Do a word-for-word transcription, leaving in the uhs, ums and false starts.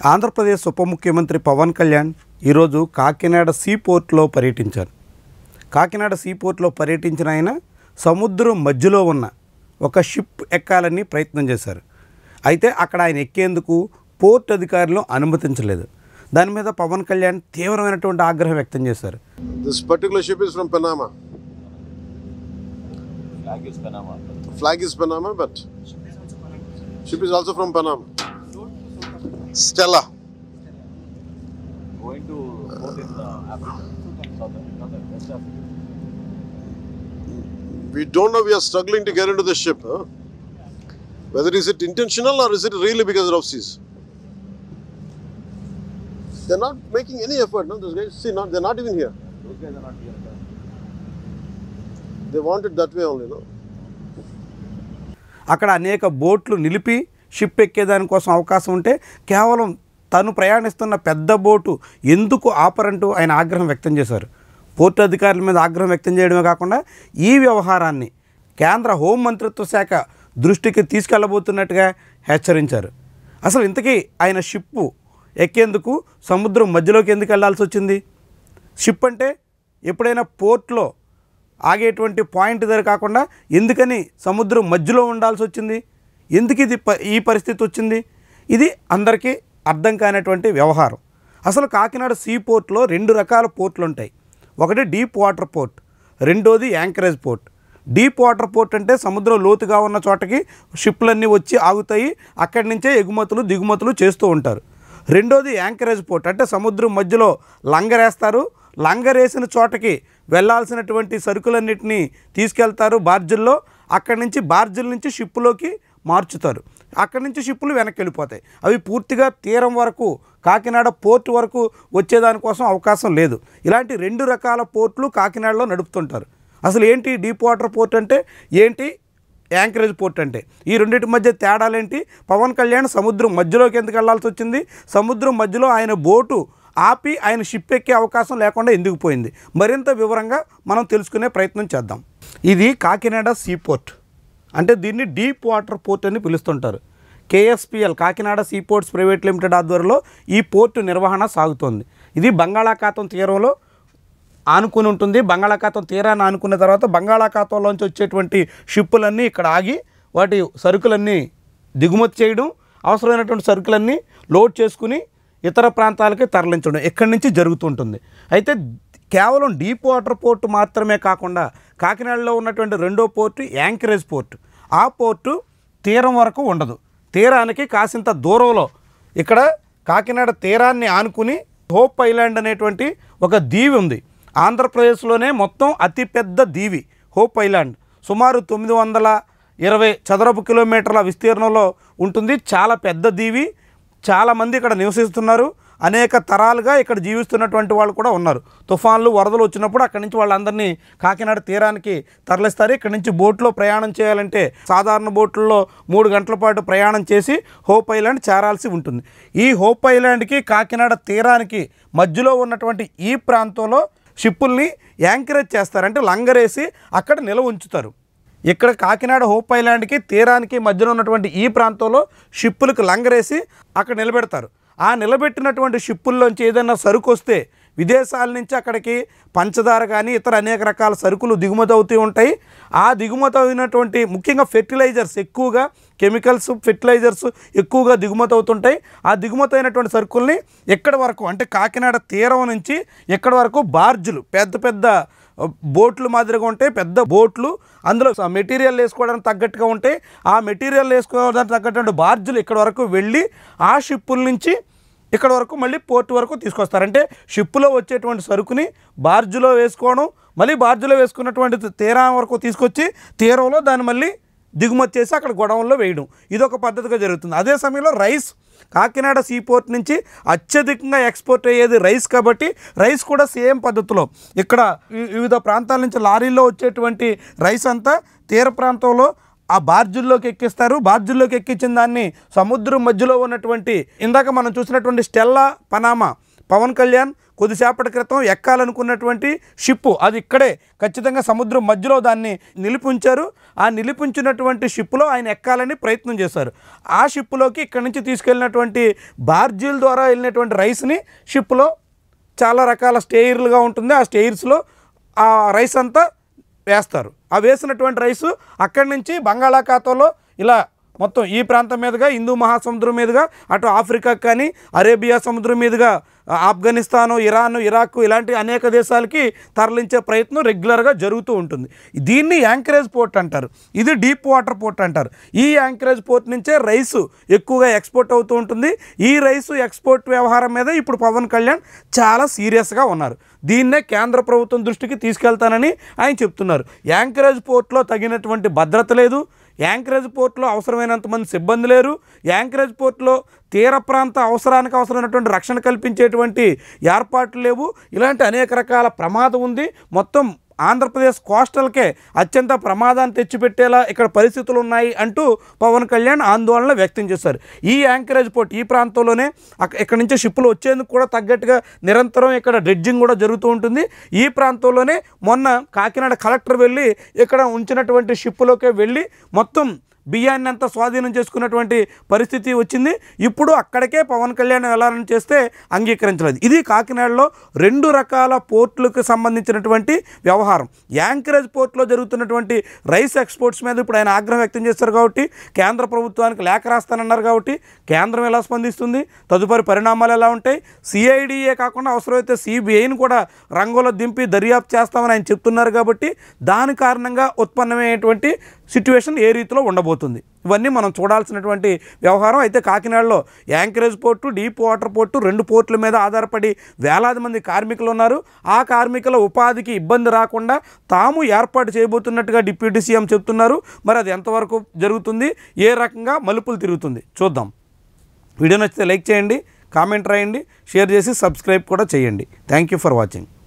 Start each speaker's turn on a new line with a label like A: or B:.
A: ఆంధ్రప్రదేశ్ ఉప ముఖ్యమంత్రి పవన్ కళ్యాణ్ ఈరోజు కాకినాడ సీ పోర్ట్లో పర్యటించారు. కాకినాడ సీ పోర్ట్లో పర్యటించిన ఆయన సముద్రం మధ్యలో ఉన్న ఒక షిప్ ఎక్కాలని ప్రయత్నం చేశారు. అయితే అక్కడ ఆయన ఎక్కేందుకు పోర్ట్ అధికారులు అనుమతించలేదు. దాని మీద పవన్ కళ్యాణ్ తీవ్రమైనటువంటి ఆగ్రహం వ్యక్తం చేశారు.
B: This particular ship is from Panama.
C: Flag is Panama.
B: Flag is Panama, but ship is also from Panama. Stella.
C: Going to port in uh, Africa, southern, southern, West Africa.
B: We don't know. We are struggling to get into the ship. Huh? Whether is it intentional or is it really because of seas? They're not making any effort. No, those guys. See, not they're not even here.
C: Those guys are not here.
B: They want it that way only, no?
A: అక్కడ అనేక బోట్లు నిలిపి ship ఎక్కేదానికోసం అవకాశం ఉంటే కేవలం తను ప్రయాణిస్తున్న పెద్ద బోటు ఎందుకు ఆపరంటూ ఆయన ఆగ్రహం వ్యక్తం చేశారు. పోర్టు అధికారుల మీద ఆగ్రహం వ్యక్తం చేయడమే కాకుండా ఈ వ్యవహారాన్ని కేంద్ర హోంమంత్రిత్వ శాఖ దృష్టికి తీసుకెళ్లబోతున్నట్టుగా హెచ్చరించారు. అసలు ఇంతకీ ఆయన షిప్పు ఎక్కేందుకు సముద్రం మధ్యలోకి ఎందుకు వెళ్లాల్సి వచ్చింది? షిప్ అంటే ఎప్పుడైనా పోర్ట్లో ఆగేటువంటి పాయింట్ దగ్గర కాకుండా ఎందుకని సముద్రం మధ్యలో ఉండాల్సి వచ్చింది? ఎందుకు ఇది ఈ పరిస్థితి వచ్చింది? ఇది అందరికీ అర్థం కానటువంటి వ్యవహారం. అసలు కాకినాడ సీ పోర్ట్లో రెండు రకాల పోర్ట్లు ఉంటాయి. ఒకటి డీప్ వాటర్ పోర్ట్, రెండోది anchorage port. Deep water port అంటే సముద్రం లోతుగా ఉన్న చోటకి షిప్లన్నీ వచ్చి ఆగుతాయి, అక్కడి నుంచే ఎగుమతులు దిగుమతులు చేస్తూ ఉంటారు. రెండోది యాంకరేజ్ పోర్ట్ అంటే సముద్రం మధ్యలో లంగరేస్తారు, లంగరేసిన చోటకి వెళ్ళాల్సినటువంటి సరుకులన్నింటినీ తీసుకెళ్తారు బార్జుల్లో, అక్కడి నుంచి బార్జుల నుంచి షిప్పులోకి మార్చుతారు, అక్కడి నుంచి షిప్పులు వెనక్కి వెళ్ళిపోతాయి. అవి పూర్తిగా తీరం వరకు కాకినాడ పోర్టు వరకు వచ్చేదానికోసం అవకాశం లేదు. ఇలాంటి రెండు రకాల పోర్ట్లు కాకినాడలో నడుపుతుంటారు. అసలు ఏంటి డీప్ వాటర్ పోర్ట్ అంటే ఏంటి, యాంకరేజ్ పోర్ట్ అంటే ఈ రెండింటి మధ్య తేడాలేంటి? పవన్ కళ్యాణ్ సముద్రం మధ్యలోకి ఎందుకు వెళ్లాల్సి వచ్చింది? సముద్రం మధ్యలో ఆయన బోటు ఆపి ఆయన షిప్ ఎక్కే అవకాశం లేకుండా ఎందుకు పోయింది? మరింత వివరంగా మనం తెలుసుకునే ప్రయత్నం చేద్దాం. ఇది కాకినాడ సీ పోర్ట్, అంటే దీన్ని డీప్ వాటర్ పోర్ట్ అని పిలుస్తుంటారు. KSPL Kakinada sea ports private limited ఆధ్వర్యంలో ఈ పోర్టు నిర్వహణ సాగుతోంది. ఇది బంగాళాఖాతం తీరంలో ఆనుకుని ఉంటుంది. బంగాళాఖాతం తీరాన్ని ఆనుకున్న తర్వాత బంగాళాఖాతంలోంచి వచ్చేటువంటి షిప్పులన్నీ ఇక్కడ ఆగి వాటి సరుకులన్నీ దిగుమతి చేయడం, అవసరమైనటువంటి సరుకులన్నీ లోడ్ చేసుకుని ఇతర ప్రాంతాలకి తరలించడం ఇక్కడి నుంచి జరుగుతుంటుంది. అయితే కేవలం డీప్ వాటర్ పోర్టు మాత్రమే కాకుండా కాకినాడలో ఉన్నటువంటి రెండో పోర్టు యాంకరేజ్ పోర్టు. ఆ పోర్టు తీరం వరకు ఉండదు, తీరానికి కాసింత దూరంలో ఇక్కడ కాకినాడ తీరాన్ని ఆనుకుని హోప్ ఐలాండ్ అనేటువంటి ఒక దీవి ఉంది. ఆంధ్రప్రదేశ్లోనే మొత్తం అతిపెద్ద దీవి హోప్ ఐలాండ్. సుమారు తొమ్మిది వందల ఇరవై చదరపు కిలోమీటర్ల విస్తీర్ణంలో ఉంటుంది. చాలా పెద్ద దీవి, చాలామంది ఇక్కడ నివసిస్తున్నారు. అనేక తరాలుగా ఇక్కడ జీవిస్తున్నటువంటి వాళ్ళు కూడా ఉన్నారు. తుఫాన్లు వరదలు వచ్చినప్పుడు అక్కడి నుంచి వాళ్ళందరినీ కాకినాడ తీరానికి తరలిస్తారు. ఇక్కడి నుంచి బోట్లో ప్రయాణం చేయాలంటే సాధారణ బోట్లలో మూడు గంటల పాటు ప్రయాణం చేసి హోప్ ఐలాండ్ చేరాల్సి ఉంటుంది. ఈ హోప్ ఐలాండ్కి కాకినాడ తీరానికి మధ్యలో ఉన్నటువంటి ఈ ప్రాంతంలో షిప్పుల్ని యాంకరేజ్ చేస్తారు, అంటే లంగరేసి అక్కడ నిల్వ ఉంచుతారు. ఇక్కడ కాకినాడ హోప్ ఐలాండ్కి తీరానికి మధ్యలో ఉన్నటువంటి ఈ ప్రాంతంలో షిప్పులకు లంగరేసి అక్కడ నిలబెడతారు. ఆ నిలబెట్టినటువంటి షిప్పుల్లోంచి ఏదైనా సరుకు వస్తే విదేశాల నుంచి అక్కడికి పంచదార కానీ ఇతర అనేక రకాల సరుకులు దిగుమతి అవుతూ ఉంటాయి. ఆ దిగుమతి అయినటువంటి ముఖ్యంగా ఫెర్టిలైజర్స్, ఎక్కువగా కెమికల్స్ ఫెర్టిలైజర్స్ ఎక్కువగా దిగుమతి అవుతుంటాయి. ఆ దిగుమతి అయినటువంటి సరుకుల్ని ఎక్కడి వరకు అంటే కాకినాడ తీరం నుంచి ఎక్కడి వరకు బార్జులు, పెద్ద పెద్ద బోట్లు మాదిరిగా ఉంటాయి, పెద్ద బోట్లు, అందులో మెటీరియల్ వేసుకోవడానికి తగ్గట్టుగా ఉంటాయి. ఆ మెటీరియల్ వేసుకోవడానికి తగ్గట్టు బార్జులు ఇక్కడ వరకు వెళ్ళి ఆ షిప్పుల నుంచి ఇక్కడ వరకు మళ్ళీ పోర్టు వరకు తీసుకొస్తారు. అంటే షిప్పులో వచ్చేటువంటి సరుకుని బార్జులో వేసుకోవడం, మళ్ళీ బార్జులో వేసుకున్నటువంటి తీరం వరకు తీసుకొచ్చి తీరంలో దాన్ని మళ్ళీ దిగుమతి చేసి అక్కడ గొడవల్లో వేయడం, ఇదొక పద్ధతిగా జరుగుతుంది. అదే సమయంలో రైస్, కాకినాడ సీ పోర్ట్ నుంచి అత్యధికంగా ఎక్స్పోర్ట్ అయ్యేది రైస్ కాబట్టి రైస్ కూడా సేమ్ పద్ధతిలో ఇక్కడ వివిధ ప్రాంతాల నుంచి లారీల్లో వచ్చేటువంటి రైస్ అంతా తీర ప్రాంతంలో ఆ బార్జుల్లోకి ఎక్కిస్తారు. బార్జుల్లోకి ఎక్కించిన దాన్ని సముద్రం మధ్యలో ఉన్నటువంటి ఇందాక మనం చూసినటువంటి స్టెల్లా పనామా పవన్ కళ్యాణ్ కొద్దిసేపటి క్రితం ఎక్కాలనుకున్నటువంటి షిప్పు అది ఇక్కడే ఖచ్చితంగా సముద్రం మధ్యలో దాన్ని నిలిపించారు. ఆ నిలిపించినటువంటి షిప్పులో ఆయన ఎక్కాలని ప్రయత్నం చేశారు. ఆ షిప్పులోకి ఇక్కడి నుంచి తీసుకెళ్ళినటువంటి బార్జీల ద్వారా వెళ్ళినటువంటి రైస్ని షిప్పులో చాలా రకాల స్టేయర్లుగా ఉంటుంది. ఆ స్టేయర్స్లో ఆ రైస్ అంతా వేస్తారు. ఆ వేసినటువంటి రైసు అక్కడి నుంచి బంగాళాఖాతంలో ఇలా మొత్తం ఈ ప్రాంతం మీదుగా హిందూ మహాసముద్రం మీదుగా అటు ఆఫ్రికా కానీ అరేబియా సముద్రం మీదుగా ఆఫ్ఘనిస్తాను, ఇరాను, ఇరాక్ ఇలాంటి అనేక దేశాలకి తరలించే ప్రయత్నం రెగ్యులర్గా జరుగుతూ ఉంటుంది. దీన్ని యాంకరేజ్ పోర్ట్ అంటారు. ఇది డీప్ వాటర్ పోర్ట్ అంటారు. ఈ యాంకరేజ్ పోర్ట్ నుంచే రైసు ఎక్కువగా ఎక్స్పోర్ట్ అవుతూ ఉంటుంది. ఈ రైసు ఎక్స్పోర్ట్ వ్యవహారం మీద ఇప్పుడు పవన్ కళ్యాణ్ చాలా సీరియస్గా ఉన్నారు. దీన్నే కేంద్ర ప్రభుత్వం దృష్టికి తీసుకెళ్తానని ఆయన చెప్తున్నారు. యాంకరేజ్ పోర్ట్లో తగినటువంటి భద్రత లేదు. యాంకరేజ్ పోర్ట్లో అవసరమైనంత మంది సిబ్బంది లేరు. యాంకరేజ్ పోర్ట్లో తీర ప్రాంత అవసరానికి అవసరమైనటువంటి రక్షణ కల్పించేటువంటి ఏర్పాట్లు లేవు. ఇలాంటి అనేక రకాల ప్రమాదం ఉంది. మొత్తం ఆంధ్రప్రదేశ్ కోస్టల్కే అత్యంత ప్రమాదాన్ని తెచ్చిపెట్టేలా ఇక్కడ పరిస్థితులు ఉన్నాయి అంటూ పవన్ కళ్యాణ్ ఆందోళన వ్యక్తం చేశారు. ఈ యాంకరేజ్ పోర్ట్ ఈ ప్రాంతంలోనే ఇక్కడ నుంచి షిప్పులు వచ్చేందుకు కూడా తగ్గట్టుగా నిరంతరం ఇక్కడ డ్రెడ్జింగ్ కూడా జరుగుతూ ఉంటుంది. ఈ ప్రాంతంలోనే మొన్న కాకినాడ కలెక్టర్ వెళ్ళి ఇక్కడ ఉంచినటువంటి షిప్పులోకే వెళ్ళి మొత్తం బియ్యాన్ని అంతా స్వాధీనం చేసుకున్నటువంటి పరిస్థితి వచ్చింది. ఇప్పుడు అక్కడికే పవన్ కళ్యాణ్ వెళ్ళాలని చేస్తే అంగీకరించలేదు. ఇది కాకినాడలో రెండు రకాల పోర్టులకు సంబంధించినటువంటి వ్యవహారం. యాంకరేజ్ పోర్ట్లో జరుగుతున్నటువంటి రైస్ ఎక్స్పోర్ట్స్ మీద ఇప్పుడు ఆయన ఆగ్రహం వ్యక్తం చేస్తారు కాబట్టి కేంద్ర ప్రభుత్వానికి లేఖ రాస్తానన్నారు కాబట్టి కేంద్రం ఎలా స్పందిస్తుంది, తదుపరి పరిణామాలు ఎలా ఉంటాయి, సిఐడిఏ కాకుండా అవసరమైతే సిబిఐని కూడా రంగంలో దింపి దర్యాప్తు చేస్తామని ఆయన చెప్తున్నారు కాబట్టి దాని కారణంగా ఉత్పన్నమయ్యేటువంటి సిట్యువేషన్ ఏ రీతిలో ఉండబోతుంది ఇవన్నీ మనం చూడాల్సినటువంటి వ్యవహారం. అయితే కాకినాడలో anchorage port, deep water port రెండు పోర్టుల మీద ఆధారపడి వేలాది మంది కార్మికులు ఉన్నారు. ఆ కార్మికుల ఉపాధికి ఇబ్బంది రాకుండా తాము ఏర్పాటు చేయబోతున్నట్టుగా డిప్యూటీ సీఎం చెప్తున్నారు. మరి అది ఎంతవరకు జరుగుతుంది, ఏ రకంగా మలుపులు తిరుగుతుంది చూద్దాం. వీడియో నచ్చితే లైక్ చేయండి, కామెంట్ రాయండి, షేర్ చేసి సబ్స్క్రైబ్ కూడా చేయండి. Thank you for watching.